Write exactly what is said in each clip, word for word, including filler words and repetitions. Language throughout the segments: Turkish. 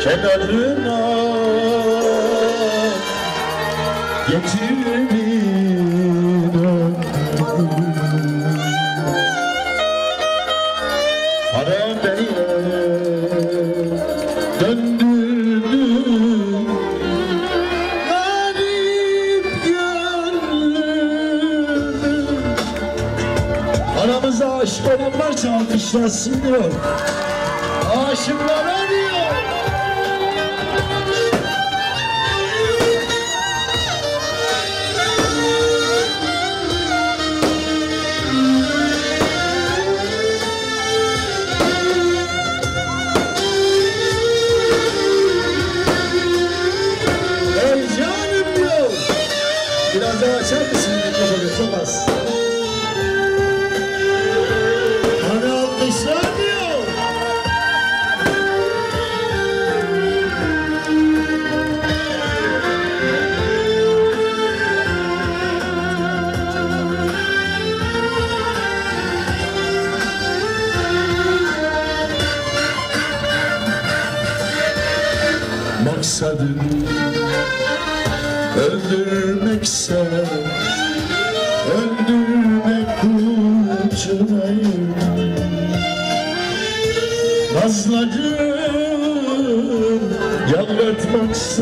kenarına getirdin Haram beye döndürdün garip gönlümü Aramızda aşık olan varsa alkışlasın diyor. Aşıklara diyor. Ey canım diyor. Biraz daha açar mısın? Mikrofonu çok az. Hani alkışlar diyor. Maksadın öldürmekse öldürmek kurtulayım Nazlacım yalvartmaksa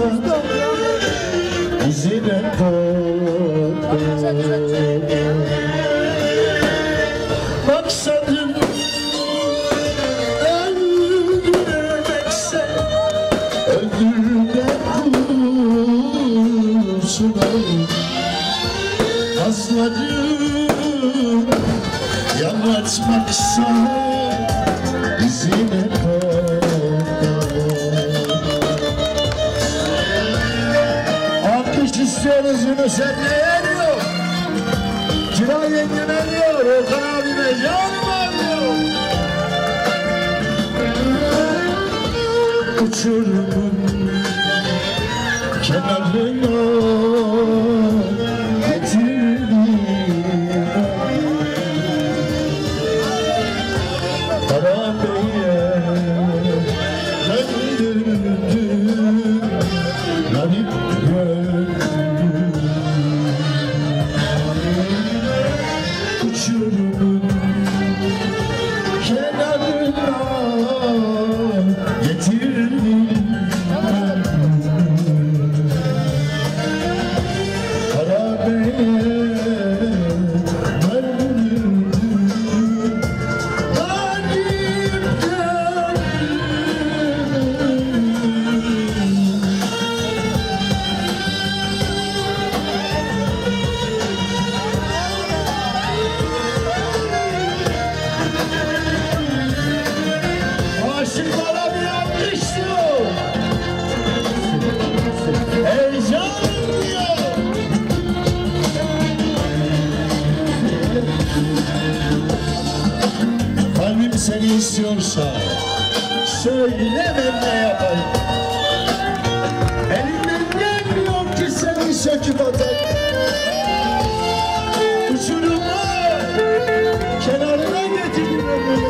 izine koy Maksadın öldürmekse öldürmek kurtulayım Nazlacım yalvartmaksa izine koy Alkış istiyoruz Yunus Emre eriyor Cira yengem eriyor Orkan abime canım ağrıyor Uçurumun kenarına getirdin Haram beye döndürdün garip gönlüm Uçurumun kenarına getirdin Aşıklara bir alkış diyor. Heyecan diyor. Kalbim seni istiyorsa söyle ben ne yapayım. Elimden gelmiyor ki seni söküp atayım. Uçuruma kenarına getirdim ömrümü.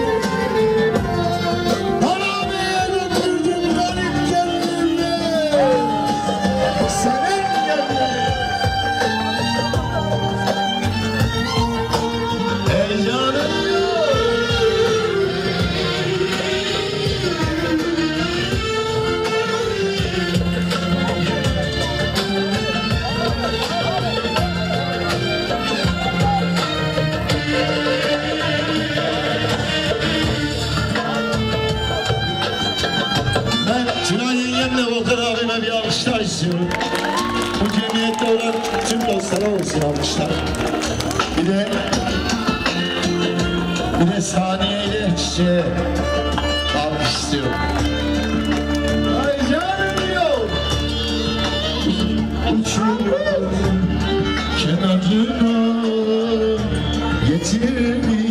Cira yengemle Volkan abime bir alkışlar istiyorum. Bu cemiyette olan tüm dostlara olsun alkışlar. Bir de bir de Saniye ile Çiçeğe alkış istiyorum. Ay canım diyor. Uçurum kenarına getirdim.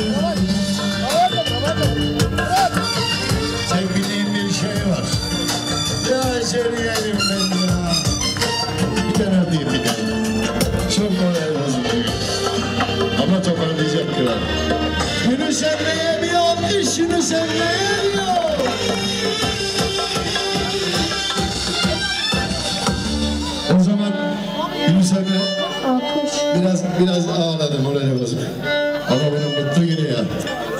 Tek bildiğim bir şey var. biraz ağladım oraya bozuk. Ama benim mutlu günü ya.